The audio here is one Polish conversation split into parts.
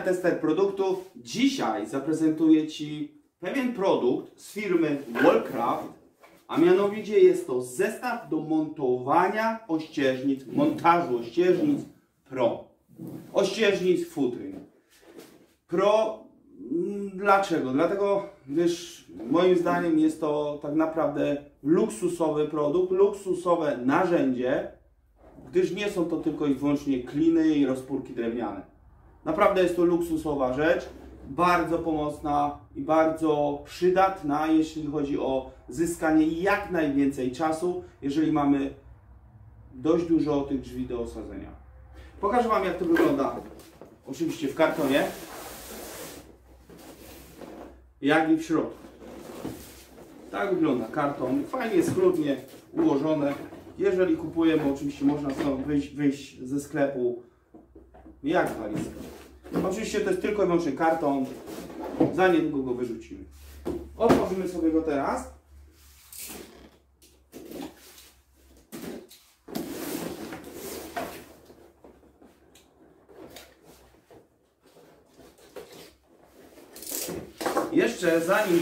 Tester produktów. Dzisiaj zaprezentuję Ci pewien produkt z firmy Wallcraft, a mianowicie jest to zestaw do montowania ościeżnic, montażu ościeżnic Pro. Ościeżnic futryn. Pro, dlaczego? Dlatego, gdyż moim zdaniem jest to tak naprawdę luksusowy produkt, luksusowe narzędzie, gdyż nie są to tylko i wyłącznie kliny i rozpórki drewniane. Naprawdę jest to luksusowa rzecz, bardzo pomocna i bardzo przydatna, jeśli chodzi o zyskanie jak najwięcej czasu, jeżeli mamy dość dużo tych drzwi do osadzenia. Pokażę Wam, jak to wygląda, oczywiście w kartonie, jak i w środku. Tak wygląda karton, fajnie, schludnie ułożone. Jeżeli kupujemy, oczywiście można stąd wyjść ze sklepu jak walizka. Oczywiście to jest tylko i wyłącznie karton, za niedługo go wyrzucimy. Otworzymy sobie go teraz. Jeszcze zanim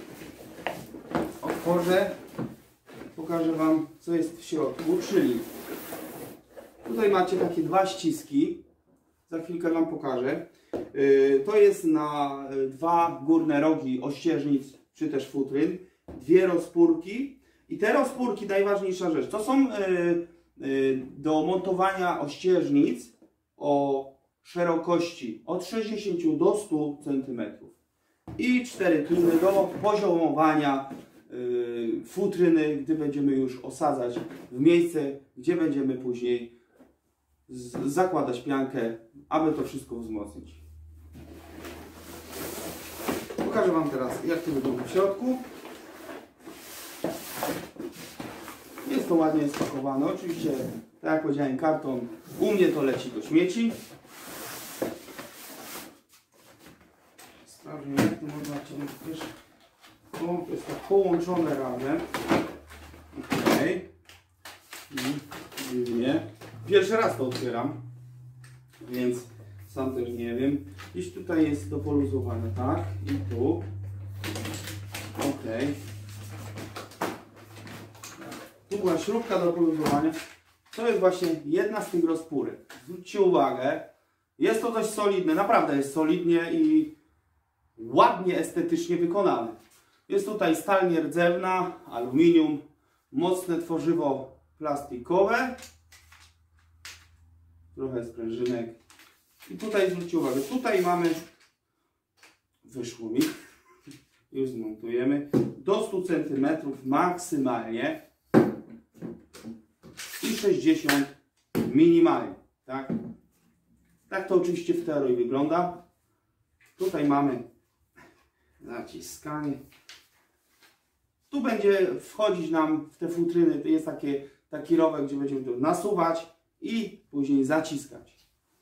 otworzę, pokażę Wam, co jest w środku, czyli tutaj macie takie dwa ściski, za chwilkę Wam pokażę. To jest na dwa górne rogi ościeżnic, czy też futryn, dwie rozpórki i te rozpórki, najważniejsza rzecz, to są do montowania ościeżnic o szerokości od 60 do 100 cm. I 4 kliny do poziomowania futryny, gdy będziemy już osadzać w miejsce, gdzie będziemy później zakładać piankę, aby to wszystko wzmocnić. Pokażę Wam teraz, jak to wygląda w środku. Jest to ładnie spakowane. Oczywiście, tak jak powiedziałem, karton u mnie to leci do śmieci. Sprawdźmy, jak to można też. To jest tak połączone razem. Okej. Dziwnie. Pierwszy raz to otwieram, więc sam też nie wiem. Gdzieś tutaj jest to poluzowane, tak? I tu. Ok. Tu była śrubka do poluzowania. To jest właśnie jedna z tych rozpórek. Zwróćcie uwagę, jest to dość solidne, naprawdę jest solidnie i ładnie estetycznie wykonane. Jest tutaj stal nierdzewna, aluminium, mocne tworzywo plastikowe, trochę sprężynek. I tutaj zwróćcie uwagę, tutaj mamy, wyszło mi, już zmontujemy, do 100 cm maksymalnie i 60 minimalnie. Tak? Tak to oczywiście w teorii wygląda. Tutaj mamy naciskanie. Tu będzie wchodzić nam w te futryny, to jest taki rowek, gdzie będziemy to nasuwać i później zaciskać.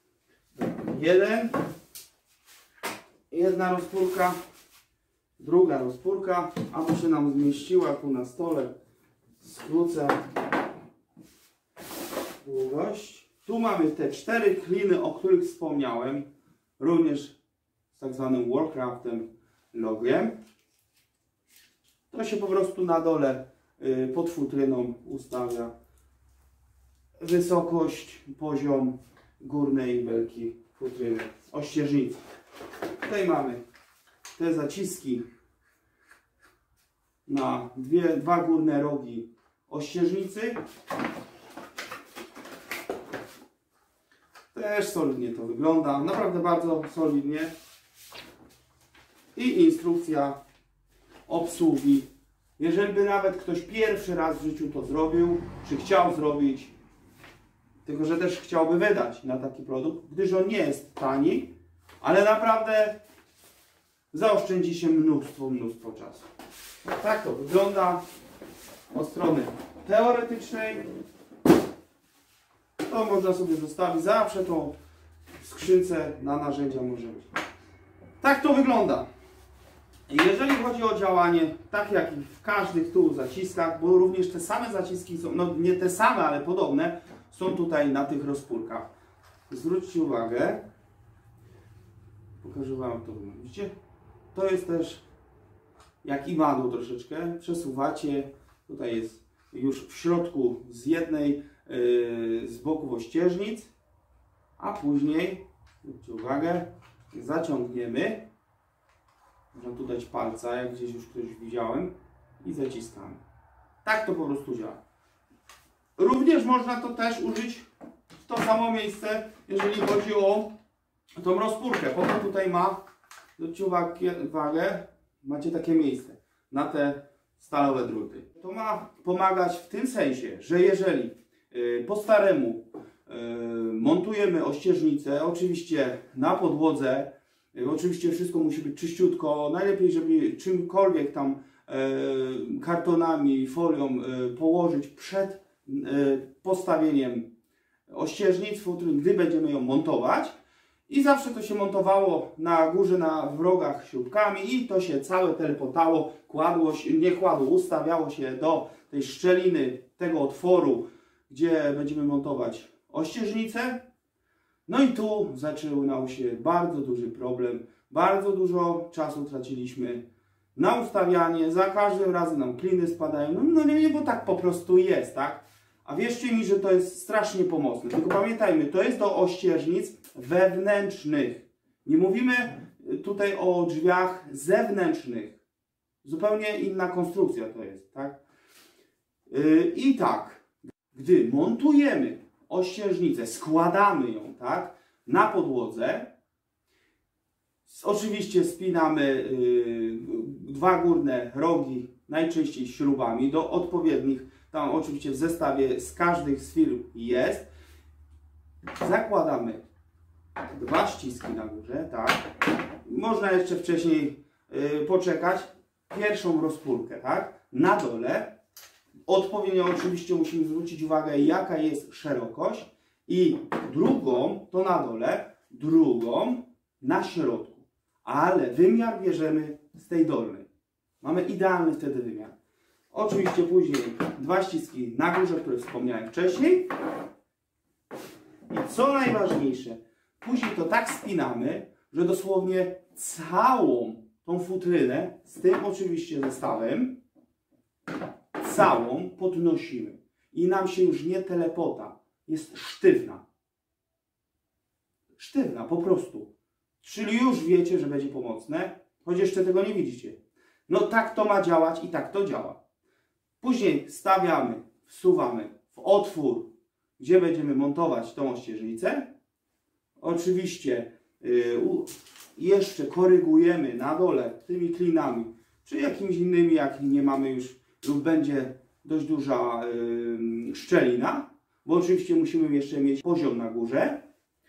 Jedna rozpórka, druga rozpórka, aby się nam zmieściła tu na stole. Skrócę długość. Tu mamy te 4 kliny, o których wspomniałem, również z tak zwanym Wallcraftem logiem. To się po prostu na dole pod futryną ustawia wysokość, poziom górnej belki futryny, ościeżnicy. Tutaj mamy te zaciski na dwa górne rogi ościeżnicy. Też solidnie to wygląda, naprawdę bardzo solidnie. I instrukcja obsługi. Jeżeli by nawet ktoś pierwszy raz w życiu to zrobił, czy chciał zrobić, tylko że też chciałby wydać na taki produkt, gdyż on nie jest tani, ale naprawdę zaoszczędzi się mnóstwo czasu. Tak to wygląda od strony teoretycznej. To można sobie zostawić zawsze tą skrzynce na narzędzia może być. Tak to wygląda. Jeżeli chodzi o działanie, tak jak i w każdych tu zaciskach, bo również te same zaciski są, no nie te same, ale podobne, są tutaj na tych rozpórkach. Zwróćcie uwagę, Pokażę wam, jak to wygląda. Widzicie? To jest też jak iwadło troszeczkę. Przesuwacie. Tutaj jest już w środku z jednej z boków ościeżnic, a później, zwróćcie uwagę, zaciągniemy. Można tu dać palca, jak gdzieś już ktoś widziałem, i zaciskamy. Tak to po prostu działa. Również można to też użyć w to samo miejsce, jeżeli chodzi o tą rozpórkę. Po to tutaj ma, zwróćcie uwagę, macie takie miejsce na te stalowe druty. To ma pomagać w tym sensie, że jeżeli po staremu montujemy ościeżnicę, oczywiście na podłodze, oczywiście wszystko musi być czyściutko, najlepiej żeby czymkolwiek tam kartonami, folią położyć przed postawieniem ościeżnic, gdy będziemy ją montować. I zawsze to się montowało na górze, w rogach śrubkami i to się całe telepotało, ustawiało się do tej szczeliny, tego otworu, gdzie będziemy montować ościeżnicę. No i tu zaczynał się bardzo duży problem. Bardzo dużo czasu traciliśmy na ustawianie, za każdym razem nam kliny spadają. No nie, bo tak po prostu jest, tak? A wierzcie mi, że to jest strasznie pomocne. Tylko pamiętajmy, to jest do ościeżnic wewnętrznych. Nie mówimy tutaj o drzwiach zewnętrznych. Zupełnie inna konstrukcja to jest, tak? I tak, gdy montujemy ościeżnicę, składamy ją, tak, na podłodze, oczywiście spinamy dwa górne rogi, najczęściej śrubami, do odpowiednich, tam oczywiście w zestawie z każdych z firm jest. Zakładamy dwa ściski na górze, tak. Można jeszcze wcześniej poczekać. Pierwszą rozpórkę, tak, na dole. Odpowiednio oczywiście musimy zwrócić uwagę, jaka jest szerokość, i drugą, to na dole, drugą na środku. Ale wymiar bierzemy z tej dolnej. Mamy idealny wtedy wymiar. Oczywiście później dwa ściski na górze, które wspomniałem wcześniej. I co najważniejsze, później to tak spinamy, że dosłownie całą tą futrynę, z tym oczywiście zestawem, całą podnosimy. I nam się już nie telepota. Jest sztywna. Sztywna, po prostu. Czyli już wiecie, że będzie pomocne, choć jeszcze tego nie widzicie. No tak to ma działać i tak to działa. Później stawiamy, wsuwamy w otwór, gdzie będziemy montować tą ościeżnicę. Oczywiście jeszcze korygujemy na dole tymi klinami, czy jakimiś innymi, jak nie mamy już lub będzie dość duża szczelina, bo oczywiście musimy jeszcze mieć poziom na górze.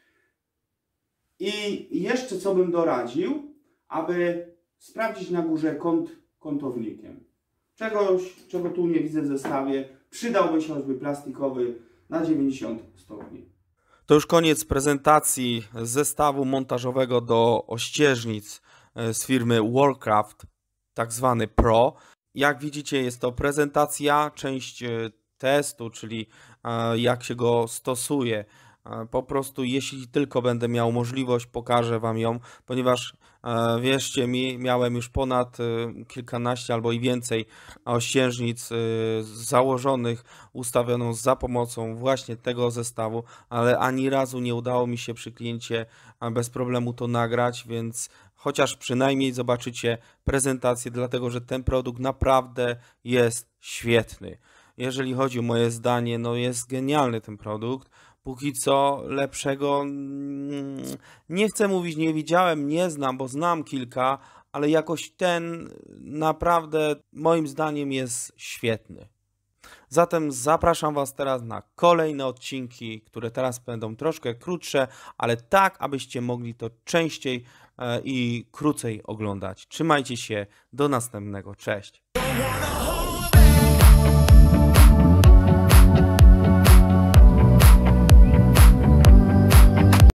I jeszcze co bym doradził, aby sprawdzić na górze kąt kątownikiem. Czego tu nie widzę w zestawie, przydałby się choćby plastikowy na 90 stopni. To już koniec prezentacji zestawu montażowego do ościeżnic z firmy Warcraft, tak zwany Pro. Jak widzicie, jest to prezentacja, część testu, czyli jak się go stosuje. Po prostu jeśli tylko będę miał możliwość, pokażę Wam ją, ponieważ wierzcie mi, miałem już ponad kilkanaście albo i więcej ościeżnic założonych, ustawioną za pomocą właśnie tego zestawu, ale ani razu nie udało mi się przy kliencie bez problemu to nagrać, więc chociaż przynajmniej zobaczycie prezentację, dlatego że ten produkt naprawdę jest świetny. Jeżeli chodzi o moje zdanie, no jest genialny ten produkt. Póki co lepszego nie chcę mówić, nie widziałem, nie znam, bo znam kilka, ale jakoś ten naprawdę moim zdaniem jest świetny. Zatem zapraszam Was teraz na kolejne odcinki, które teraz będą troszkę krótsze, ale tak, abyście mogli to częściej i krócej oglądać. Trzymajcie się, do następnego, cześć!